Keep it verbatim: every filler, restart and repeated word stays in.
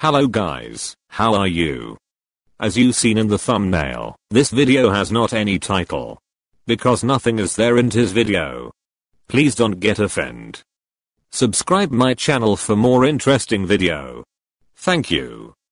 Hello guys, how are you? As you seen in the thumbnail, this video has not any title. Because nothing is there in this video. Please don't get offended. Subscribe my channel for more interesting video. Thank you.